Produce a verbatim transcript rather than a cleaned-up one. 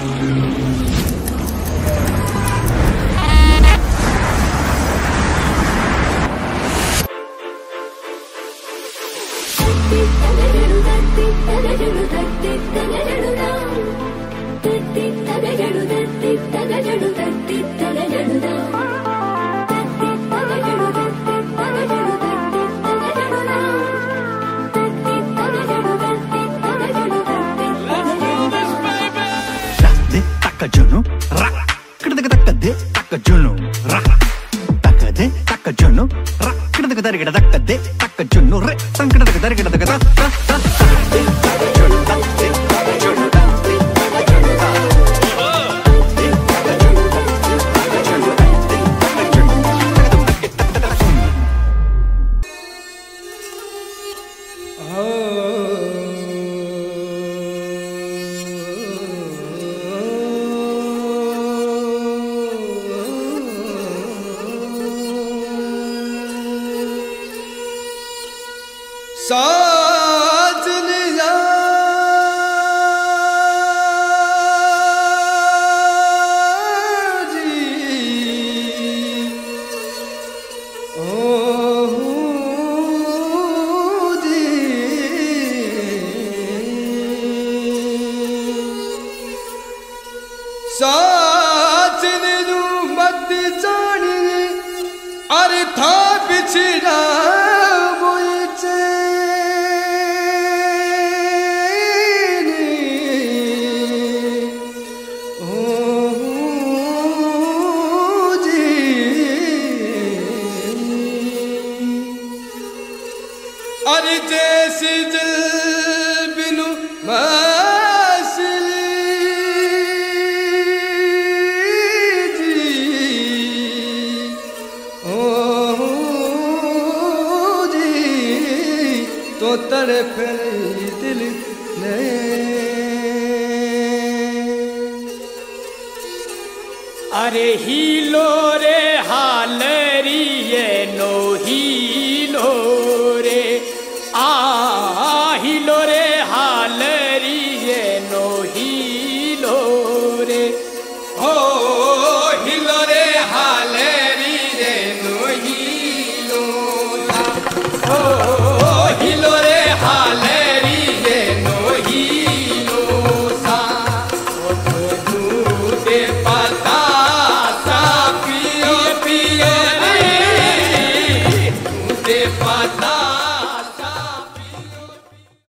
Junu, ra, kita kita kita de, taka junu, ra, taka de, taka junu, ra, kita kita dari kita taka de, taka junu, re, sang kita kita dari kita taka ta, ta, ta, ta, de, taka junu, ta, de, taka junu, ta, de, taka junu, ta, de, taka junu, ta, taka junu, ta, de, taka junu, taka taka taka taka. साजनिया जी ओ जी साजनू मत जानी अरे था पिछड़ा अरे जैसे दिल बिनु मसली जी ओ जी तो तड़प दिल ने अरे हीलो रे